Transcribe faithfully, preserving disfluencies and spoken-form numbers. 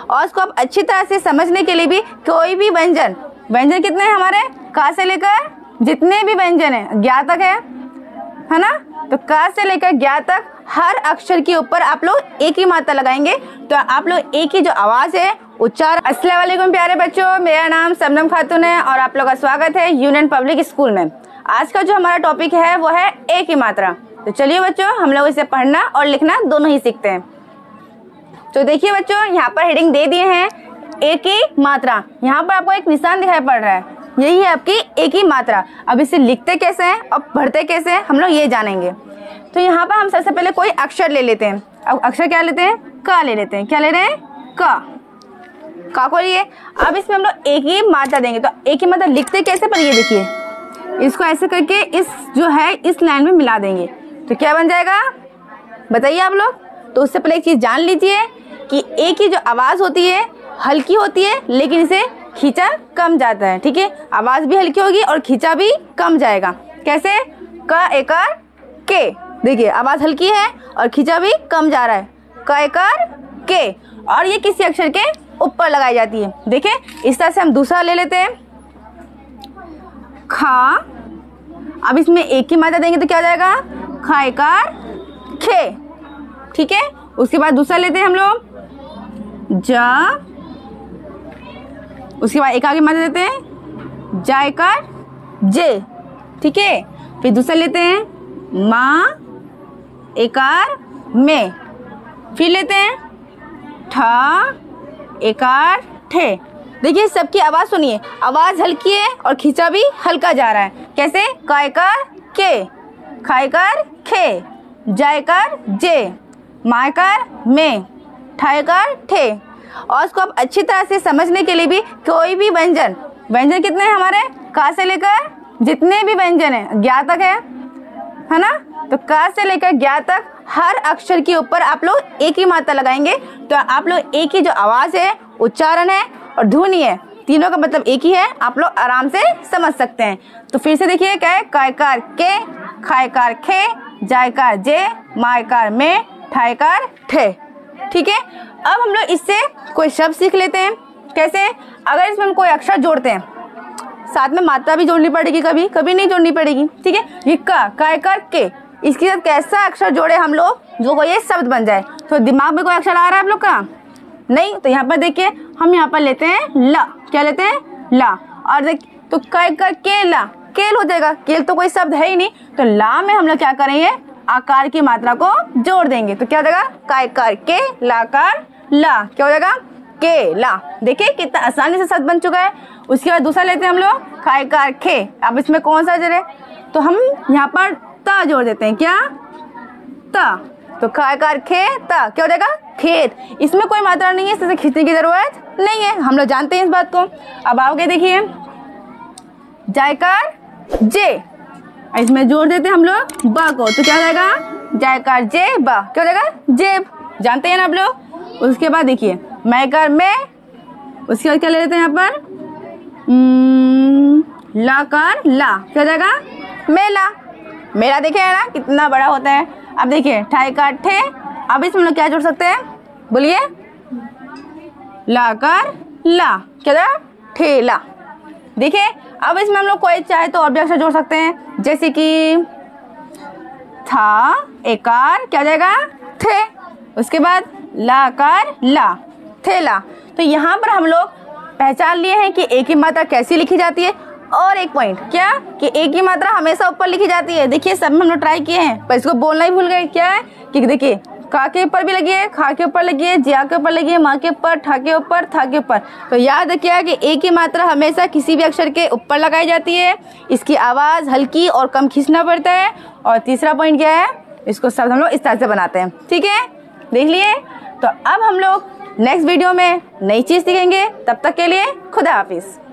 और उसको आप अच्छी तरह से समझने के लिए भी कोई भी व्यंजन व्यंजन कितने हैं हमारे, का से लेकर जितने भी व्यंजन है ज्ञा तक है है ना, तो का से लेकर ज्ञा तक हर अक्षर के ऊपर आप लोग एक ही मात्रा लगाएंगे, तो आप लोग एक ही जो आवाज है उच्चारण। अस्सलाम वालेकुम प्यारे बच्चों, मेरा नाम शबनम खातून है और आप लोग का स्वागत है यूनियन पब्लिक स्कूल में। आज का जो हमारा टॉपिक है वो है एक ही मात्रा। तो चलिए बच्चों, हम लोग इसे पढ़ना और लिखना दोनों ही सीखते हैं। तो देखिए बच्चों, यहाँ पर हेडिंग दे दिए हैं एक ही मात्रा। यहाँ पर आपको एक निशान दिखाई पड़ रहा है, यही है आपकी एक ही मात्रा। अब इसे लिखते कैसे हैं और पढ़ते कैसे हैं हम लोग ये जानेंगे। तो यहाँ पर हम सबसे पहले कोई अक्षर ले लेते हैं। अब अक्षर क्या लेते हैं, का ले लेते हैं। क्या ले रहे हैं, का। का को लिए अब इसमें हम लोग एक ही मात्रा देंगे। तो एक ही मात्रा लिखते कैसे, पर ये देखिए, इसको ऐसे करके इस जो है इस लाइन में मिला देंगे तो क्या बन जाएगा, बताइए आप लोग। तो उससे पहले एक चीज जान लीजिए कि एक ही जो आवाज होती है हल्की होती है, लेकिन इसे खींचा कम जाता है। ठीक है, आवाज भी हल्की होगी और खींचा भी कम जाएगा। कैसे, क एकर के, देखिए आवाज हल्की है और खींचा भी कम जा रहा है। क एकर के, और ये किसी अक्षर के ऊपर लगाई जाती है। देखिए इस तरह से हम दूसरा ले लेते हैं, खा। अब इसमें एक ही मात्रा देंगे तो क्या हो जाएगा, खा एकर खे। ठीक है, उसके बाद दूसरा लेते हैं हम लोग, जा। उसके बाद एक आगे मात्रा देते हैं, जा एकर जे। ठीक है, फिर दूसरा लेते हैं, माँ एकार में। फिर लेते हैं, ठा एकार ठे। देखिए सबकी आवाज सुनिए, आवाज हल्की है और खींचा भी हल्का जा रहा है। कैसे, का एकार के, खा एकार खे, जा एकार जे, मा एकार में, ठा एकार ठे। और उसको आप अच्छी तरह से समझने के लिए भी कोई भी व्यंजन व्यंजन कितने हैं हमारे, का से लेकर जितने भी व्यंजन है ज्ञा तक है है ना, तो का से लेकर ज्ञा तक हर अक्षर के ऊपर आप लोग एक ही मात्रा लगाएंगे, तो आप लोग एक ही जो आवाज है, उच्चारण है और ध्वनि है, तीनों का मतलब एक ही है, आप लोग आराम से समझ सकते हैं। तो फिर से देखिए क्या है, कायकार के, खायकार खे, जायकार जे, मायकार में, ठायकार ठे। ठीक है, अब हम लोग इससे कोई शब्द सीख लेते हैं। कैसे, अगर इसमें हम कोई अक्षर जोड़ते हैं, साथ में मात्रा भी जोड़नी पड़ेगी, कभी कभी नहीं जोड़नी पड़ेगी। ठीक है, ये का, कायकार के, इसके साथ कैसा अक्षर जोड़े हम लोग जो कोई ये शब्द बन जाए। तो दिमाग में कोई अक्षर आ रहा है आप लोग का, नहीं? तो यहाँ पर देखिए, हम यहाँ पर लेते हैं ला। क्या लेते हैं, ला। और देख तो कायकार के ला, केल हो जाएगा। केल तो कोई शब्द है ही नहीं, तो ला में हम लोग क्या करेंगे, आकार की मात्रा को जोड़ देंगे। तो क्या हो जाएगा, कायकार के लाकार ला। क्या हो जाएगा, के ला। देखिए कितना आसानी से शब्द बन चुका है। उसके बाद दूसरा लेते हैं हम लोग, खायकार खे। अब इसमें कौन सा जरे, तो हम यहाँ पर ता जोड़ देते हैं। क्या, ता। तो खायकार खे ता, क्या हो जाएगा, खेत। इसमें कोई मात्रा नहीं है, इससे खींचने की जरूरत नहीं है, हम लोग जानते हैं इस बात को। अब आओगे देखिए, जायकार जे, इसमें जोड़ देते हैं हम लोग बा को, तो क्या हो जाएगा, जायकार जे बा। क्या हो जाएगा, जेब। जानते हैं ना आप लोग। उसके बाद देखिए, मैकार में, उसके बाद क्या ले लेते हैं यहाँ पर, लाकार ला। क्या हो जाएगा, मेला। मेला देखे है ना कितना बड़ा होता है। अब देखिए, ठायकार ठे। अब इसमें हम लोग क्या जोड़ सकते हैं, बोलिए, लाकार ला। क्या होगा, ठेला। देखिए अब इसमें हम लोग कोई चाहे तो और भी अक्षर जोड़ सकते हैं, जैसे कि था एकार, क्या हो जाएगा, थे। उसके बाद लाकार ला, थेला। तो यहाँ पर हम लोग पहचान लिए हैं कि एक ही मात्रा कैसी लिखी जाती है। और एक पॉइंट क्या, कि एक ही मात्रा हमेशा ऊपर लिखी जाती है। देखिए सब में हम लोग ट्राई किए हैं, पर इसको बोलना ही भूल गए। क्या है कि देखिए, का के ऊपर भी लगी है, खा के ऊपर लगी है, जिया के ऊपर लगी है, माँ के ऊपर, ठा के ऊपर, था के ऊपर। तो याद रखिए कि एक ही मात्रा हमेशा किसी भी अक्षर के ऊपर लगाई जाती है, इसकी आवाज हल्की और कम खींचना पड़ता है। और तीसरा पॉइंट क्या है, इसको शब्द हम लोग इस तरह से बनाते हैं। ठीक है, देख लिए। तो अब हम लोग नेक्स्ट वीडियो में नई चीज सीखेंगे, तब तक के लिए खुदा हाफिज।